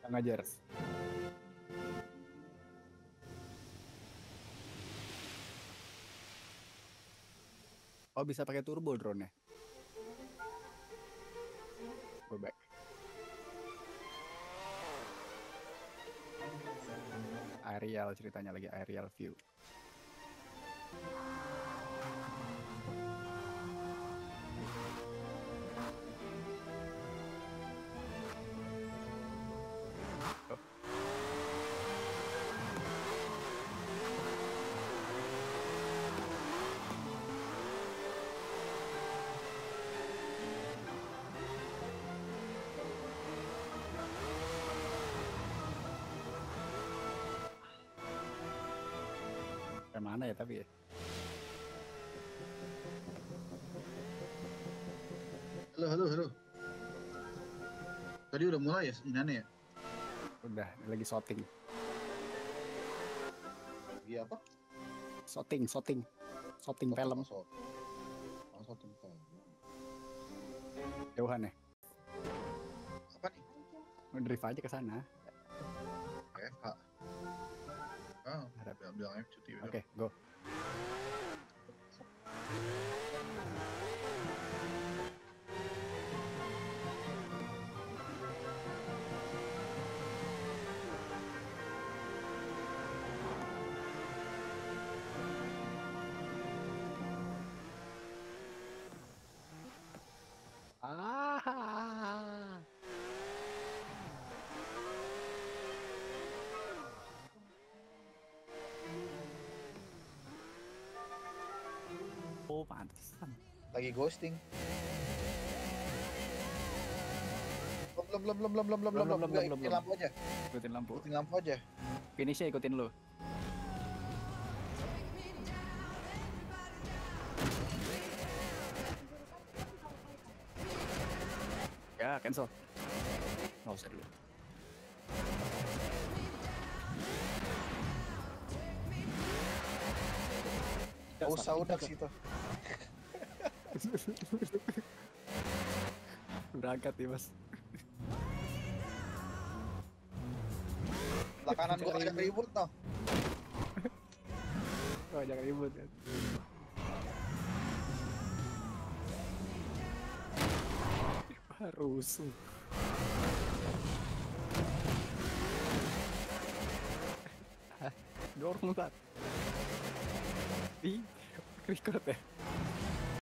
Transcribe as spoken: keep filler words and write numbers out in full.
Yang ngajar. Oh, bisa pakai turbo drone-nya. Go back. Aerial ceritanya lagi, aerial view. Yang mana ya tapi ya? Halo, halo, halo. Tadi udah mulai ya inannya ya? Udah, lagi shooting. Iya apa? Shooting, shooting. Shooting film. Masuk. Masuk film. Jauhan ya? Apa nih? Drive aja ke sana. F H. Ah, Harap. udah bilangnya cuti udah. Oke, go. Ah. Oh, pantesan. Lagi ghosting. Belum, belum, belum, belum, belum, belum, belum, belum, belum, ikutin lampu aja. Ikutin lampu. Ikutin lampu aja. Finishnya ikutin lu. Ya, cancel. Nggak usah dulu. Gak usah udah situ. Berangkat nih, Mas. Lah kanan gua ajak ribut noh. Oh, jangan ribut ya. Rusuh. Dorong ntar. Ih, record ya.